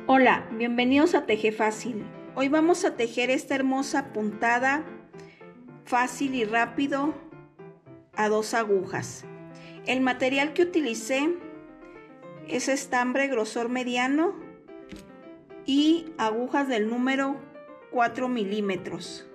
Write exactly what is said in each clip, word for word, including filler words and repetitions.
Hola, bienvenidos a Teje Fácil. Hoy vamos a tejer esta hermosa puntada fácil y rápido a dos agujas. El material que utilicé es estambre grosor mediano y agujas del número cuatro milímetros.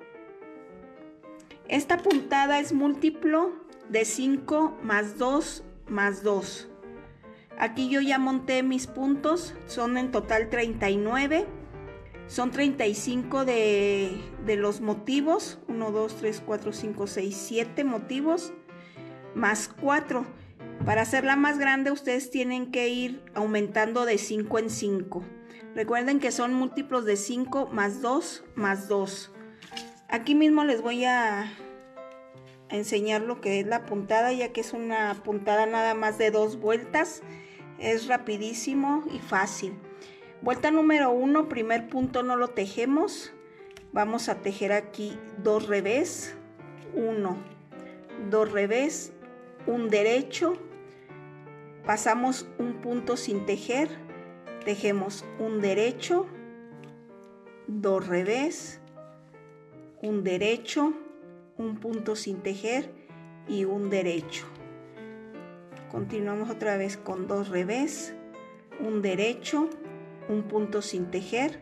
Esta puntada es múltiplo de cinco más dos más dos. Aquí yo ya monté mis puntos, son en total treinta y nueve, son treinta y cinco de, de los motivos, uno, dos, tres, cuatro, cinco, seis, siete motivos, más cuatro. Para hacerla más grande ustedes tienen que ir aumentando de cinco en cinco. Recuerden que son múltiplos de cinco más dos más dos. Aquí mismo les voy a enseñar lo que es la puntada, ya que es una puntada nada más de dos vueltas. Es rapidísimo y fácil. Vuelta número uno, primer punto no lo tejemos. Vamos a tejer aquí dos revés, uno, dos revés, un derecho. Pasamos un punto sin tejer, tejemos un derecho, dos revés, un derecho, un punto sin tejer y un derecho. Continuamos otra vez con dos revés, un derecho, un punto sin tejer,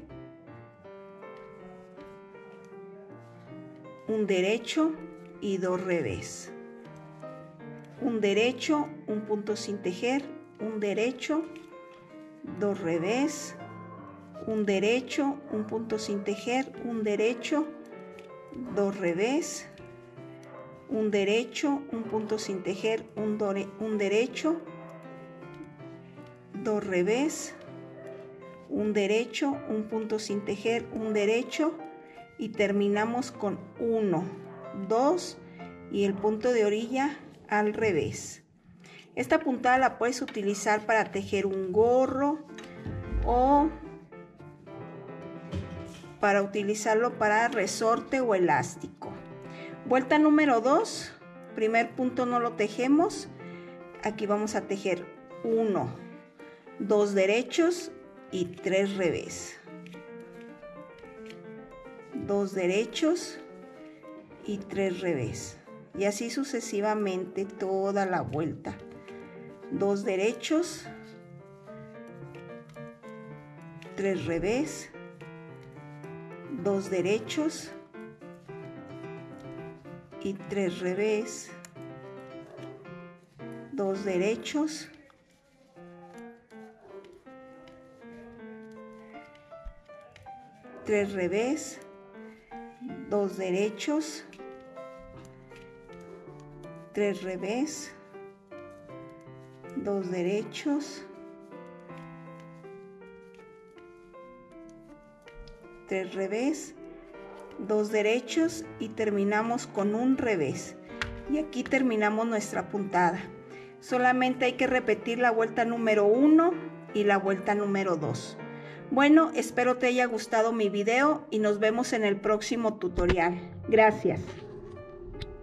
un derecho y dos revés, un derecho, un punto sin tejer, un derecho, dos revés, un derecho, un punto sin tejer, un derecho, dos revés, un derecho, un punto sin tejer, un, dore, un derecho, dos revés, un derecho, un punto sin tejer, un derecho y terminamos con uno, dos y el punto de orilla al revés. Esta puntada la puedes utilizar para tejer un gorro o para utilizarlo para resorte o elástico. Vuelta número dos, primer punto no lo tejemos, aquí vamos a tejer uno, dos derechos y tres revés, dos derechos y tres revés, y así sucesivamente toda la vuelta, dos derechos, tres revés, dos derechos y tres revés, dos derechos, tres revés, dos derechos, tres revés, dos derechos, tres revés, dos derechos y terminamos con un revés. Y aquí terminamos nuestra puntada. Solamente hay que repetir la vuelta número uno y la vuelta número dos. Bueno, espero te haya gustado mi video y nos vemos en el próximo tutorial. Gracias.